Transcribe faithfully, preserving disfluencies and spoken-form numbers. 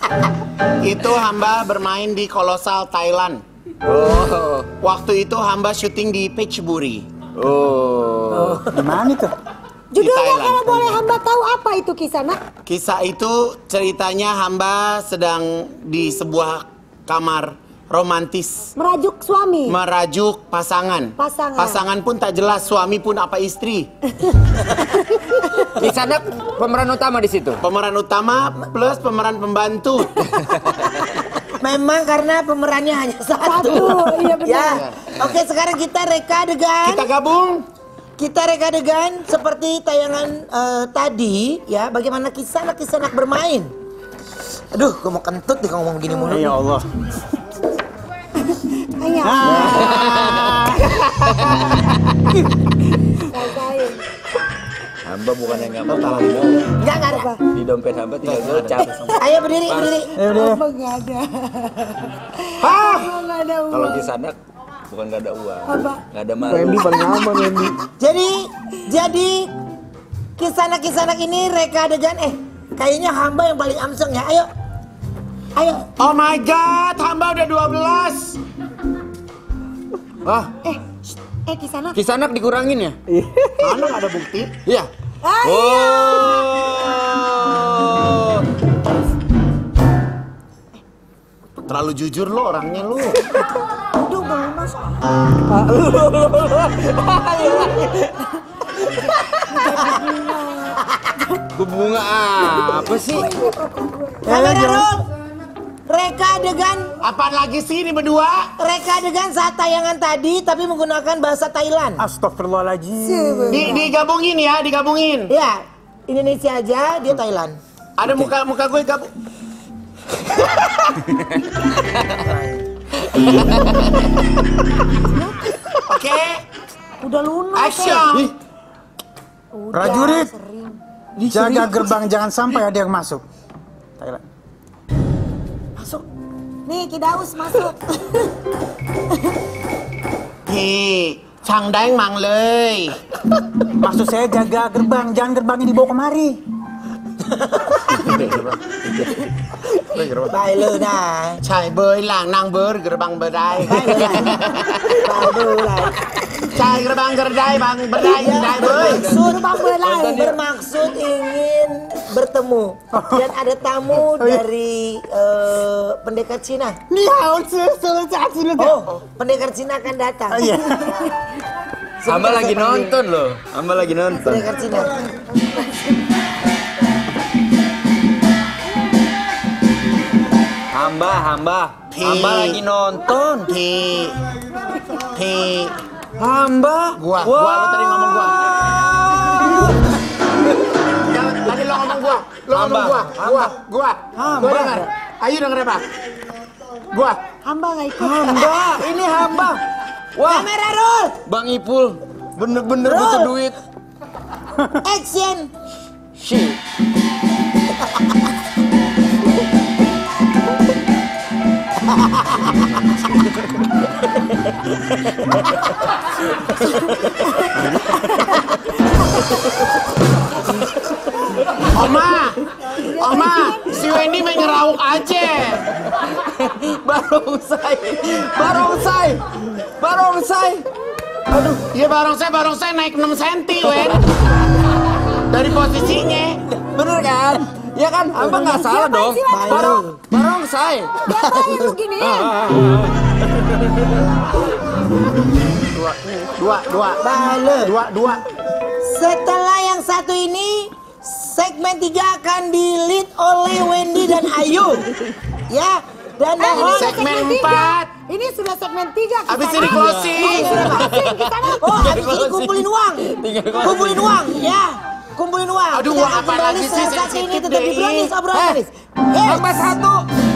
Itu hamba bermain di Kolosal Thailand. Oh. Waktu itu hamba syuting di Phetchaburi. Oh. Di mana tuh? Judulnya kalau boleh hamba tahu apa itu kisah nak? Kisah itu ceritanya hamba sedang di sebuah kamar romantis. Merajuk suami. Merajuk pasangan. Pasangan. Pasangan pun tak jelas, suami pun apa istri. Di sana pemeran utama di situ. Pemeran utama plus pemeran pembantu. Memang karena pemerannya hanya satu. Satu, iya benar. Ya. Oke, sekarang kita reka adegan. Kita gabung. Kita reka adegan seperti tayangan eh, tadi, ya. Bagaimana kisah-kisah anak bermain. Aduh, gue mau kentut nih kalau ngomong gini mulu. Ya Allah. Ayo. Rasain. Hamba bukan yang nggak mau. Enggak, enggak ada. Di dompet hamba tinggal gocap. Ayo berdiri, berdiri. Apa nggak ada? Hah? Apa nggak ada uang? Kalau di sana bukan nggak ada uang, Apa? nggak ada malu. Randy paling aman, Randy. Jadi, jadi kisah-kisah ini reka adegan. Eh, kayaknya hamba yang paling amseng ya. Ayo, ayo. Oh my god, hamba udah dua belas. Wah, Eh, shh, eh kisah nak. Kisanak dikurangin ya? Mana nggak ada bukti? Iya. Ah, Oh. Terlalu jujur lo orangnya lu. Aduh, belum masuk. Bunga apa sih? Kamera roll. Reka adegan. Apaan lagi sih ini berdua? Reka adegan saat tayangan tadi tapi menggunakan bahasa Thailand. Astagfirullahaladzim. Di, digabungin ya, digabungin. Ya, Indonesia aja, dia Thailand. Ada muka muka gue gabung. Oke, Udah lunas. action. Ih, Udah, prajurit. sering. Jaga gerbang, jangan sampai ada yang masuk. Thailand. Masuk. Nih, Kidaus masuk. Hei, Changdaeng mang lei. Maksud saya jaga gerbang, jangan gerbangnya dibawa kemari. Baik lu dah. Chai bơi làng nang bơi gerbang berdai. Baik lu dah. Chai gerbang gerdai bang berdai berdai bơi. Bermaksud, bermaksud ingin bertemu dan ada tamu dari eh, pendekar Cina. Ni hao ci su jia ci le. Oh, pendekar Cina akan datang. Iya. Hamba lagi nonton loh. Hamba lagi nonton. Pendekar Cina. Hamba, hamba. Hamba lagi nonton. Hei, hei. Hamba. Gua, gua lo tadi ngomong gua. Jangan, tadi lo ngomong gua, lo ngomong gua, gua, gua, gua dengar. Ayo denger apa? Gua. Hamba nggak ikut. Hamba, ini hamba. Wah, Kamera roll. Bang Ipul, bener-bener Bro. butuh duit. Action. Shit. Oma, Oma, si Wendy main ngerawuk aja. Barongsai, barongsai, barongsai. Aduh, ya barongsai, barongsai naik enam senti, Wen. Dari posisinya. Bener kan? Ya kan? Hamba nggak salah dong. Barong, barongsai. Ngapain lu gini? Dua, dua, dua, Bale. dua, dua. Setelah yang satu ini, segmen tiga akan di-lead oleh Wendy dan Ayu. Ya, dan Eh, ini mohon segmen tiga. empat. Ini sudah segmen tiga. Abis Kisanak. ini closing. Abis ini closing, Kisanak. Oh, habis ini kumpulin uang. Kumpulin uang, ya. Kumpulin uang. Aduh, Kita uang akan apa kembali lagi sih, sesaat ini sensitif tetap di deh. Brownies obrolan Eh, Brownies. Hamba satu.